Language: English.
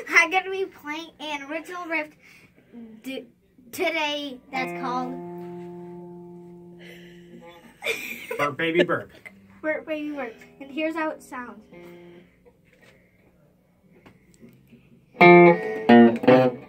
I'm going to be playing an original riff today that's called Burp Baby Burp. Burp Baby Burp. And here's how it sounds.